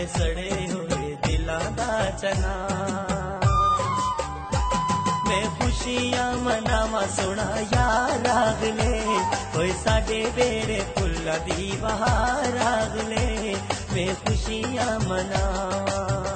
है सड़े हुए दिलां दा चना मैं खुशियां मनावा सोना यार अगले होए साडे बेड़े फुल्लां दी बहार अगले मैं खुशियां मनावा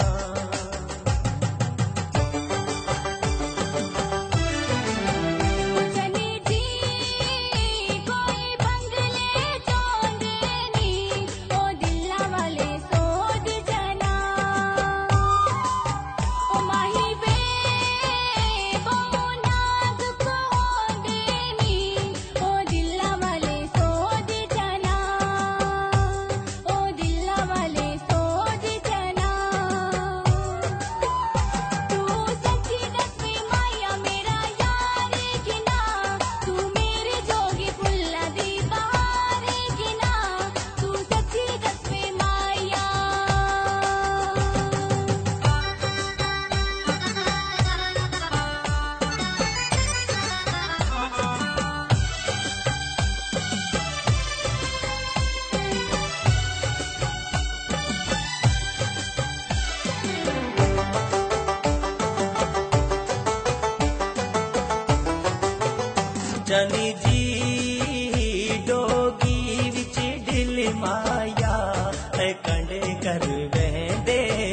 जानी जी डोगी विच ढिल माया है कंडे कर बहदे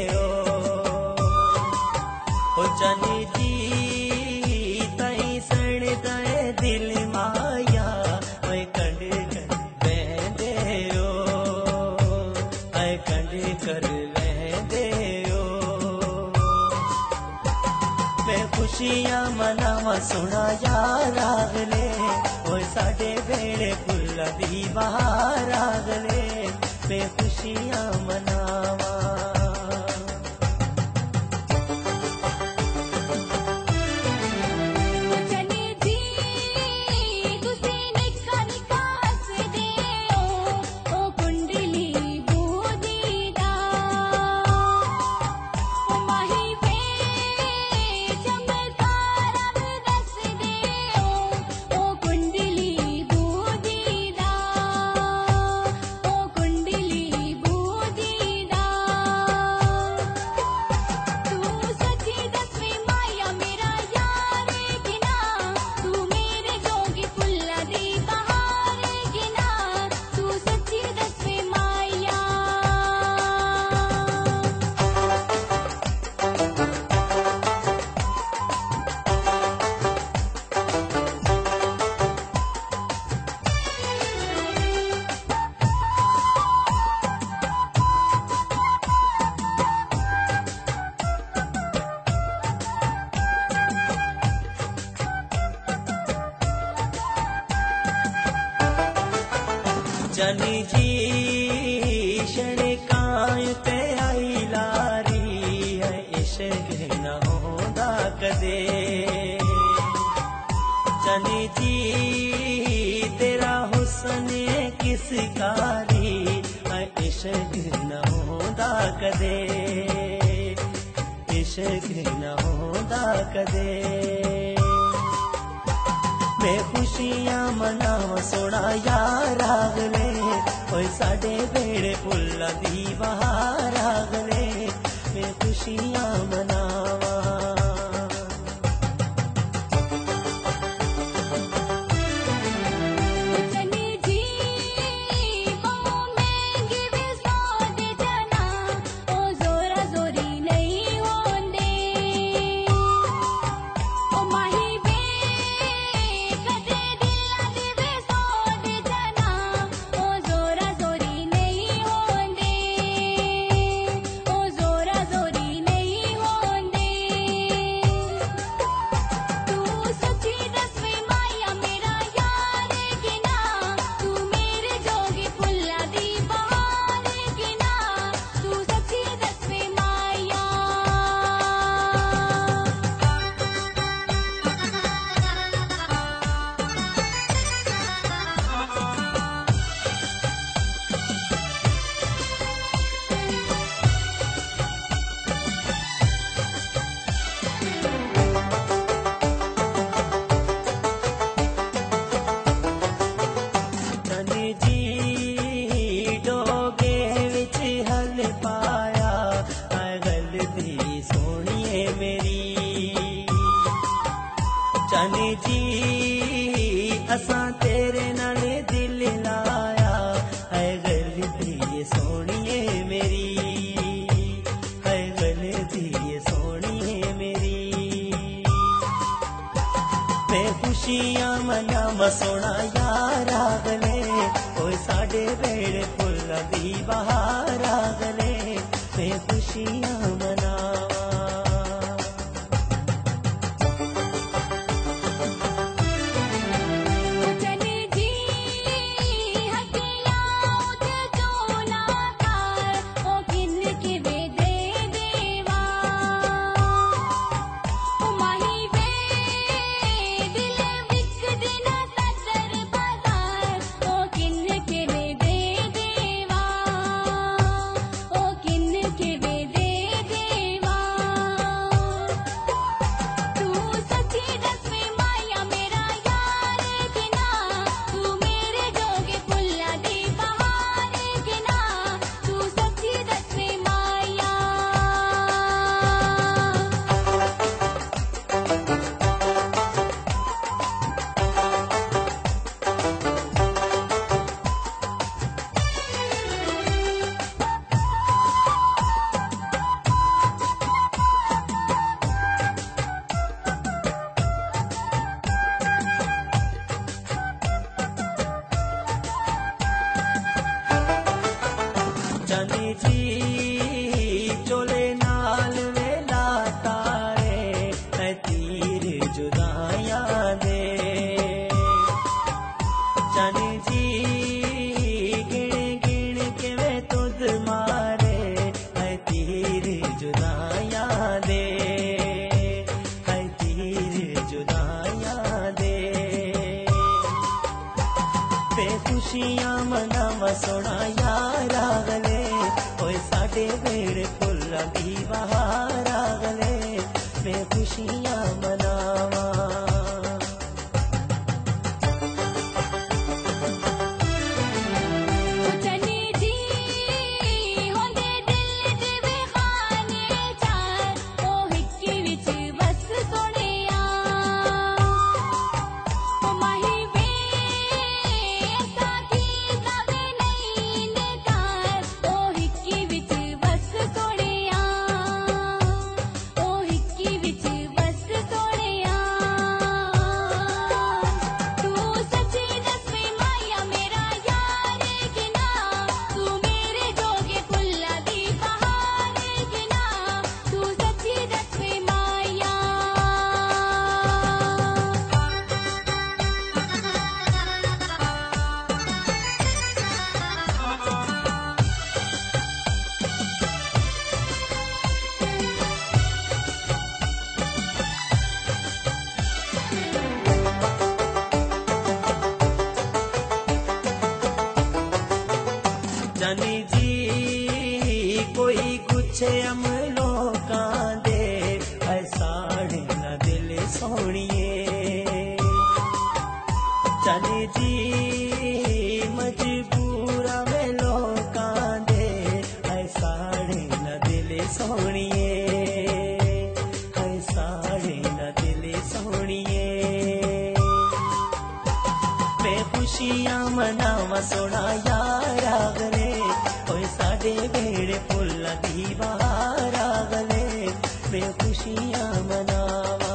ओ जानी जी तई सण दे दिल माया है कंडे कर बहदे है कंडे कर बहदे मैं खुशियां मनावा सोना यार अगले ओए साडे बेड़े फुल्लां दी बहार अगले मैं खुशियां मनावा जानी जी शणकाय पे आई लारी है इश्क न होंदा कदे जानी जी तेरा हुस्न किस कारी है इश्क न होंदा कदे इश्क न होंदा कदे मैं खुशियां मनावा सोना यार अगले ओए साडे बेड़े फुल्लां दी बहार अगले मैं खुशियां मनावा मनावा सोना यार आगले ओए साडे बेड़े फुल्लां दी बहार आगले मैं खुशियां मनावा जाने जी चोले नाल वेला तारे है तीर जुदाइयां दे जाने जी गिण गिण के वे तुद मारे है तीर जुदाइयां दे है तीर जुदाइयां दे खुशियां मनावा सोना यार आगले ओए साडे बेड़े फुल्लां दी बहार आगले मैं खुशियां मनावा जाने जी कोई कुछ अमलों का दे साढ़े न दिल सोनिए जाने जी मजबूरा में लोका दे साढ़े न दिल सोनिए साढ़े न दिल सोनिए मैं खुशियां मनावा सोना यार आगले ओए साडे बेड़े फुल्लां दी बहार आगले मैं खुशियां मनावा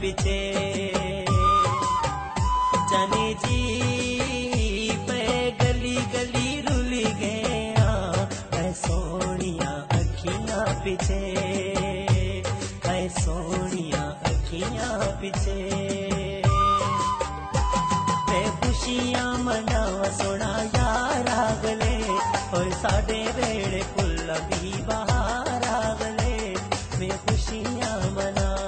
पिछे जाने जी पे गली गली रुल गया ऐ सोनिया अखियां पिछे ऐ सोनिया अखियां पिछे मैं खुशियां मनावा सोना यार आगले और साडे वेड़े फुल्लां दी बहार आगले मैं खुशियां मनावा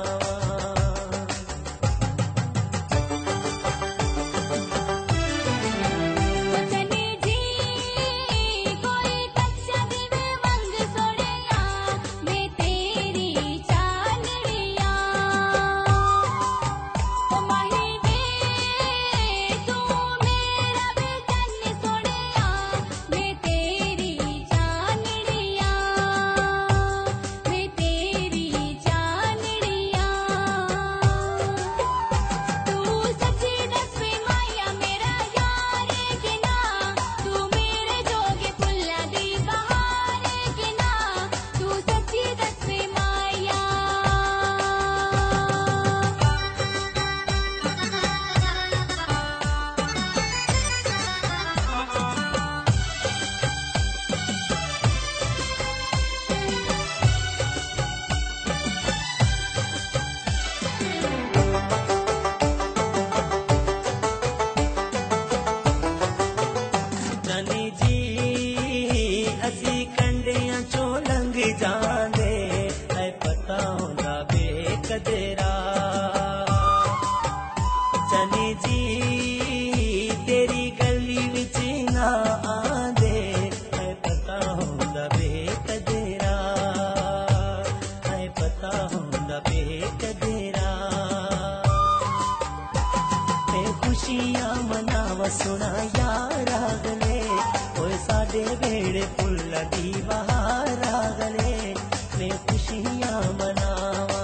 जांदे है पता होंदा बेकदरा चने जी तेरी गली विच ना आंदे है पता होंदा बेकदरा है पता होंदा बेकदरा ते खुशियां मनावा सुना यार आगले ओए साडे वेड़े फुल्लां दी बहार आगले मैं खुशियां मनावा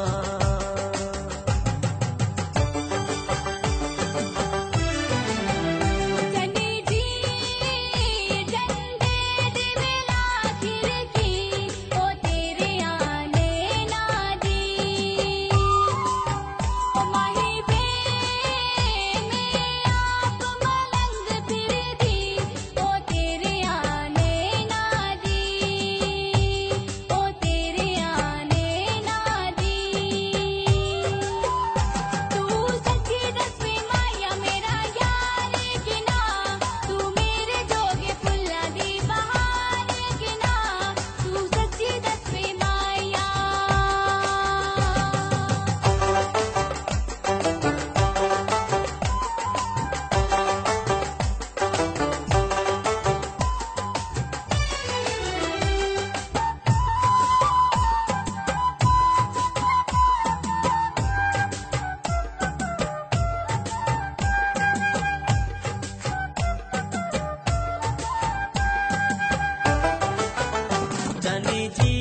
जाने जी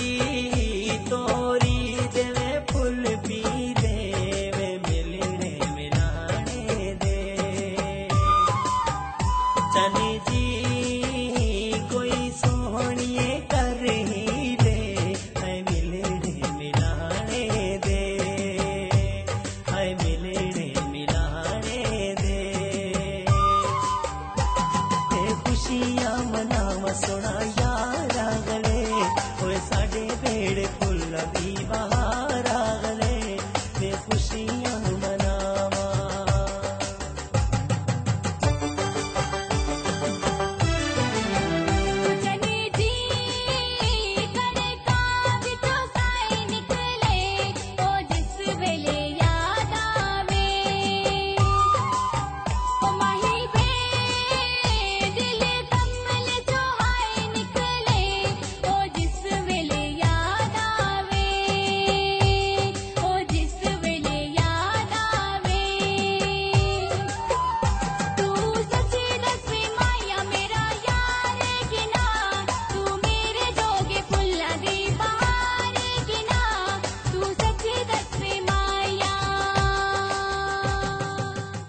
तोरी देवे फुल पी देवे मिलने मिलाने दे जाने जी कोई सोहणिए कर ही दे है मिलने मिलाने दे है मिलने मिलाने दे ते खुशियां मनावा सोना यार